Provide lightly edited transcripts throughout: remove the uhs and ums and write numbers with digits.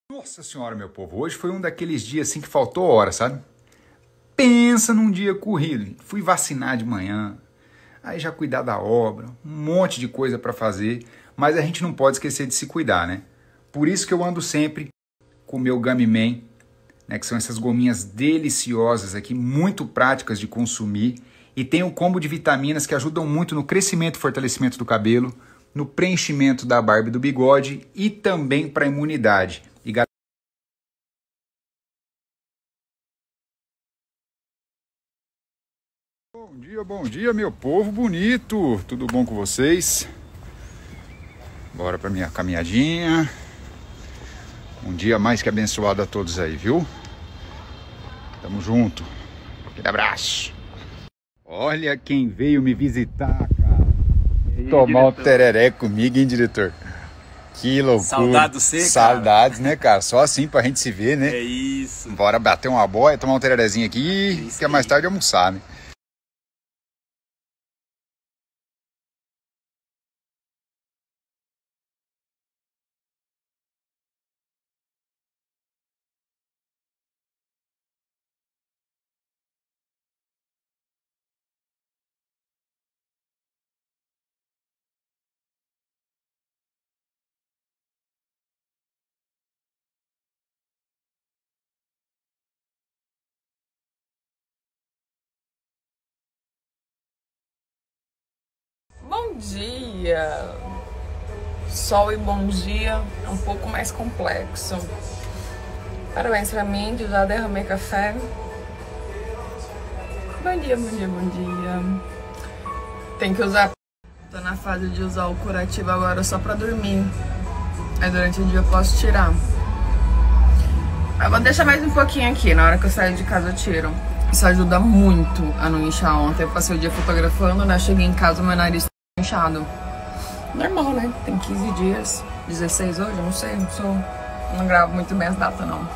Nossa senhora, meu povo, hoje foi um daqueles dias assim que faltou hora, sabe? Pensa num dia corrido. Fui vacinar de manhã, aí já cuidar da obra, um monte de coisa para fazer, mas a gente não pode esquecer de se cuidar, né? Por isso que eu ando sempre com o meu Gummy Man, né, que são essas gominhas deliciosas aqui, muito práticas de consumir, e tem um combo de vitaminas que ajudam muito no crescimento e fortalecimento do cabelo, no preenchimento da barba e do bigode e também para a imunidade. Bom dia, meu povo bonito! Tudo bom com vocês? Bora pra minha caminhadinha. Um dia mais que abençoado a todos aí, viu? Tamo junto. Aquele abraço. Olha quem veio me visitar, cara. Aí, tomar diretor? Um tereré comigo, hein, diretor? Que loucura. Saudades você, cara. Saudades, né, cara? Só assim pra gente se ver, né? É isso. Bora bater uma boia, tomar um tererezinho aqui, que é mais tarde almoçar, né? Bom dia! Sol e bom dia é um pouco mais complexo. Parabéns pra mim, que já derramei café. Bom dia, bom dia, bom dia. Tem que usar. Tô na fase de usar o curativo agora só pra dormir. Aí durante o dia eu posso tirar. Eu vou deixar mais um pouquinho aqui, na hora que eu sair de casa eu tiro. Isso ajuda muito a não inchar. Ontem eu passei o dia fotografando, né? Cheguei em casa, meu nariz tá inchado. Normal, né? Tem 15 dias. 16 hoje? Não sei, não gravo muito bem as datas, não.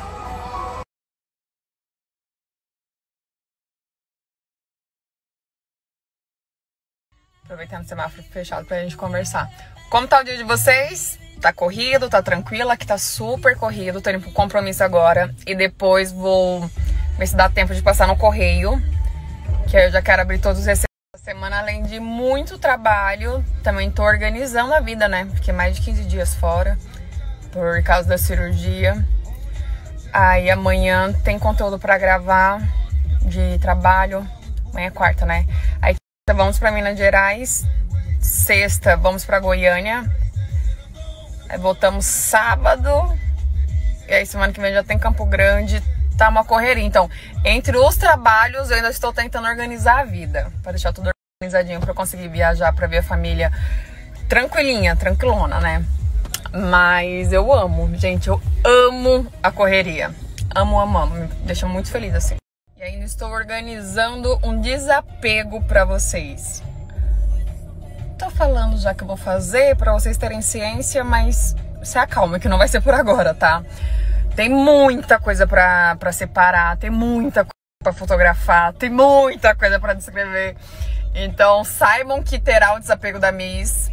Aproveitando o semáforo fechado pra gente conversar. Como tá o dia de vocês? Tá corrido, tá tranquilo? Aqui tá super corrido. Tô indo pro compromisso agora. E depois vou ver se dá tempo de passar no correio. Que aí eu já quero abrir todos os receios da semana. Além de muito trabalho, também tô organizando a vida, né? Porque mais de 15 dias fora. Por causa da cirurgia. Aí amanhã tem conteúdo pra gravar de trabalho. Amanhã é quarta, né? Aí vamos pra Minas Gerais. Sexta vamos pra Goiânia. Aí voltamos sábado. E aí semana que vem já tem Campo Grande. Tá uma correria. Então, entre os trabalhos, eu ainda estou tentando organizar a vida. Pra deixar tudo organizadinho pra eu conseguir viajar pra ver a família tranquilinha, tranquilona, né? Mas eu amo, gente. Eu amo a correria. Amo, amo, amo. Me deixa muito feliz assim. E ainda estou organizando um desapego pra vocês. Tô falando já que eu vou fazer pra vocês terem ciência, mas se acalma que não vai ser por agora, tá? Tem muita coisa pra separar, tem muita coisa pra fotografar, tem muita coisa pra descrever. Então saibam que terá o desapego da Miss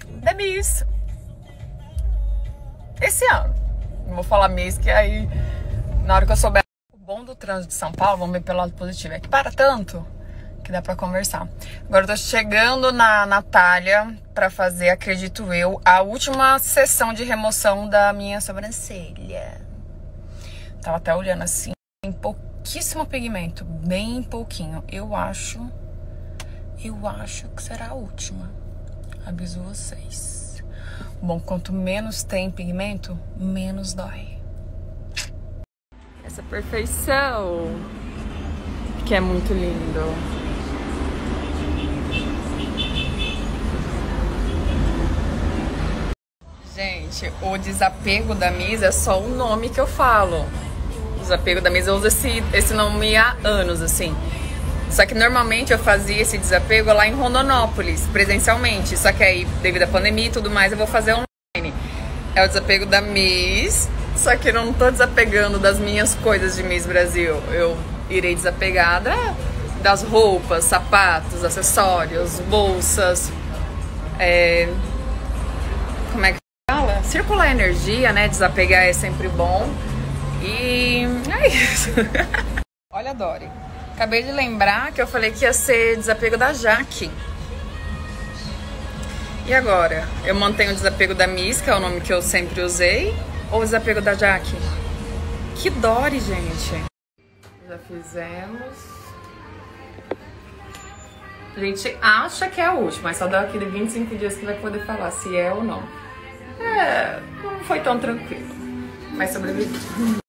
esse ano. Não vou falar Miss, que aí na hora que eu souber. O bom do trânsito de São Paulo, vamos ver pelo lado positivo, é que para tanto que dá pra conversar. Agora eu tô chegando na Natália pra fazer, acredito eu, a última sessão de remoção da minha sobrancelha. Tava até olhando assim, tem pouquíssimo pigmento, bem pouquinho. Eu acho que será a última. Aviso vocês. Bom, quanto menos tem pigmento, menos dói. Essa perfeição, que é muito lindo. Gente, o desapego da Miss é só o nome que eu falo. Desapego da Miss, eu uso esse nome há anos, assim. Só que normalmente eu fazia esse desapego lá em Rondonópolis, presencialmente. Só que aí, devido à pandemia e tudo mais, eu vou fazer online. É o desapego da Miss, só que eu não tô desapegando das minhas coisas de Miss Brasil. Eu irei desapegada das roupas, sapatos, acessórios, bolsas. Como é que fala? circular energia, né? Desapegar é sempre bom. E é isso. Olha, Dori, acabei de lembrar que eu falei que ia ser desapego da Jaque. E agora? Eu mantenho o desapego da Miss, que é o nome que eu sempre usei, ou o desapego da Jaque? Que Dori, gente. Já fizemos. A gente acha que é a última, mas só daqui de 25 dias que vai poder falar se é ou não. Não foi tão tranquilo, mas sobrevivi.